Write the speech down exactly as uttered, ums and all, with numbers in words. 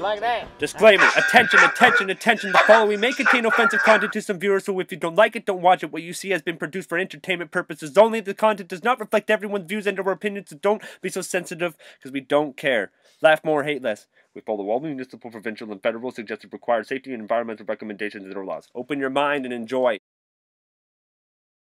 like that. Disclaimer, attention, attention, attention, the following may contain offensive content to some viewers, so if you don't like it, don't watch it. What you see has been produced for entertainment purposes only. The content does not reflect everyone's views and or opinions, so don't be so sensitive, because we don't care. Laugh more, hate less. We follow all municipal, provincial, and federal suggested required safety and environmental recommendations and our laws. Open your mind and enjoy.